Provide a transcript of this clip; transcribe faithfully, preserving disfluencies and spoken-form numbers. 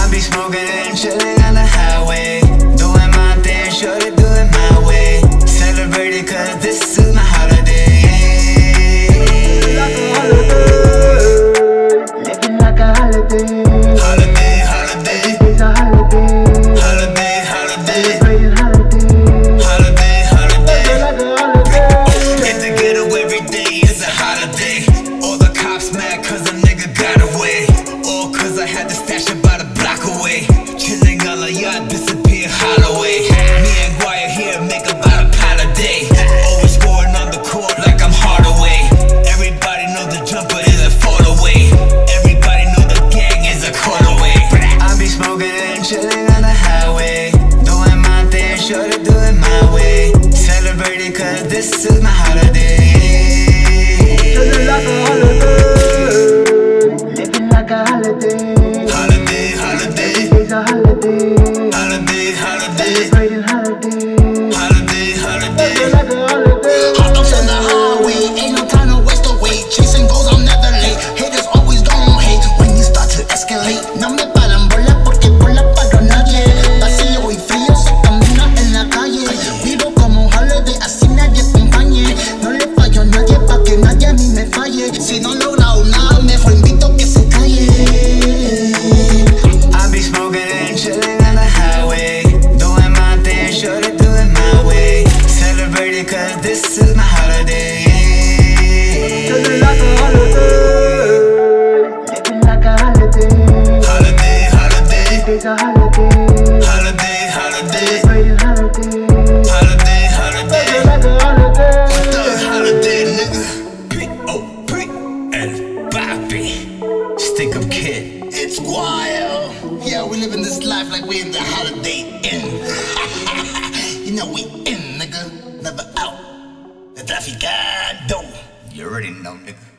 I be smoking and chilling on the highway, doing my thing, sure to do it my way. Celebrating cause this is my holiday. Living like a holiday. Holiday, holiday. It's a holiday. Holiday, holiday. Celebrating holiday. Holiday, holiday. Like a holiday. Get the ghetto every day, it's a holiday. All the cops mad cause a nigga got away. All cause I had to stash about a block away. Chilling on a yacht, disappear Holloway. Me and Guayo here make about a pile a day. Always scoring on the court like I'm Hardaway. Everybody know the jumper is a fall away. Everybody know the gang is a call away. I be smoking and chilling on the highway, doing my thing, sure to do it my way. Celebrating cause this is my holiday. Living like a holiday. Living like a holiday. Holiday, holiday. It's a holiday. Holiday, holiday. Celebrating holiday. Holiday, holiday. Living like a holiday. Hot dogs on the highway, ain't no time to waste away. Chasing goals, I'm never late. Haters always gon' hate when you start to escalate. No me paran bola porque por la paro nadie. Vacío y frío se camina en la calle. Vivo como un holiday, así nadie acompañe. No le fallo a nadie pa' que nadie a mí me falle. Si no he logrado nada, mejor invito que se calle. I be smoking and chilling on the highway, doing my thing, sure to do it my way. Celebrating cause this is my holiday. Living like a holiday. Living like a holiday. Holiday, holiday. It's a holiday. Holiday, holiday. Celebrating holiday. Holiday, holiday. Living like a holiday. What the holiday, nigga? P O P el Papi. Stick up kid. It's Guayo. Yeah, we living this life like we in the holiday inn. You know we in, nigga. Never out. Letrafikante. You already know, nigga.